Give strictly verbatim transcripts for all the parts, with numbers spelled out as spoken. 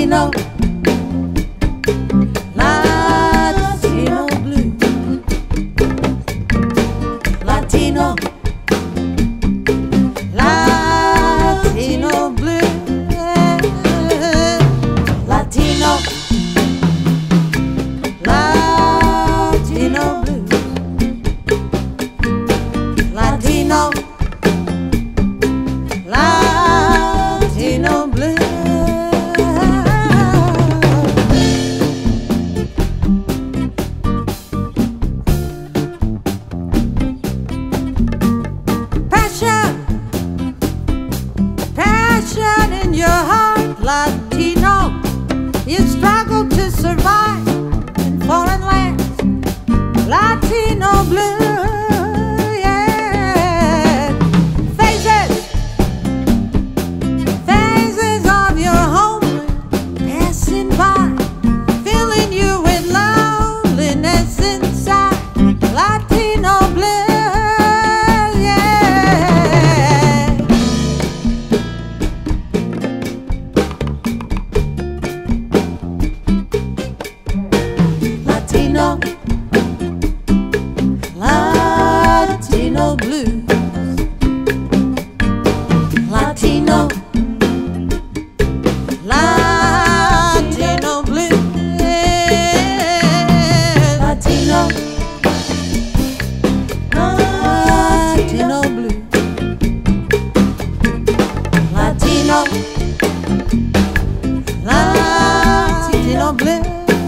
Latino, Latino Blues, Latino, Latino Blues, Latino, Latino Blues, Latino, Latino Blues. Passion in your heart, Latino. You struggle to survive in foreign lands. Latino blue, yeah. Phases, phases of your homeland passing by, filling you with loneliness inside. Latino blue. Latino, Latino Blues, Latino, Latino Blues, Latino, Latino Blues, Latino, Latino Blues.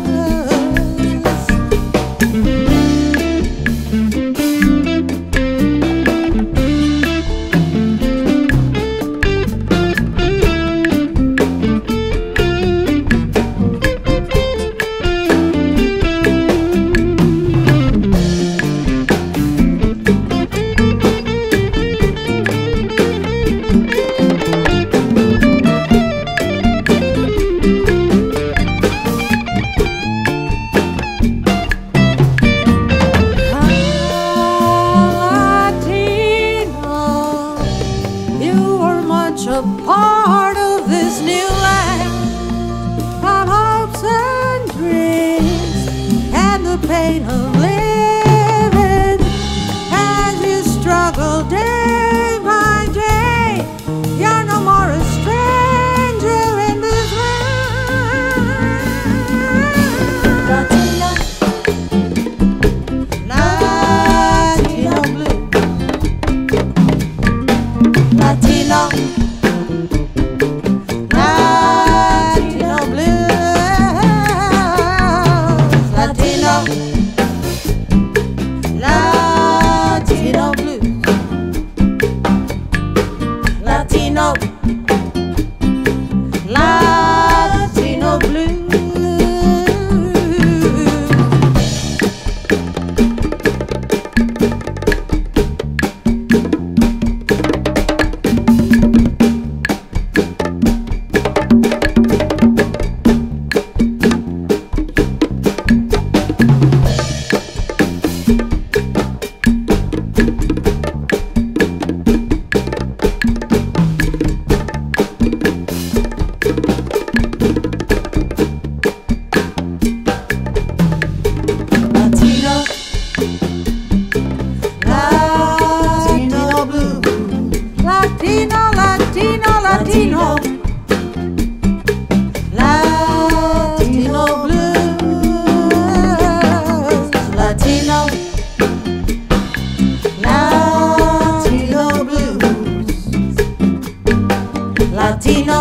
A part of this new land of hopes and dreams and the pain of living as you struggle day by day. You're no more a stranger in this land. Latino, Latino Blue, Latino, Latino Blues, Latino, Latino Blues, Latino, Latino Blues. Latino, Latino, Latino, Latino Blues, Latino, Latino Blues, Latino,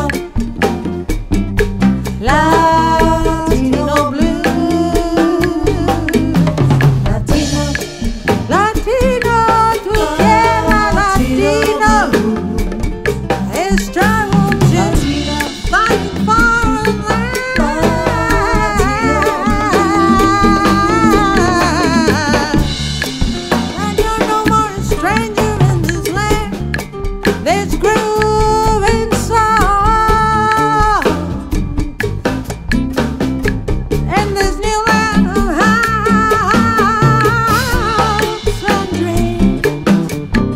Latino Blues, Latino, Latino, together Latino. Struggle to fight foreign land, and you're no more a stranger in this land. This grooving song in this new land of hopes and dreams.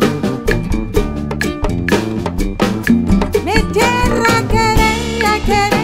Mi tierra querida, querida.